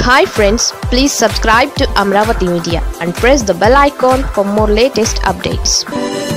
Hi friends, please subscribe to Amaravathi Media and press the bell icon for more latest updates.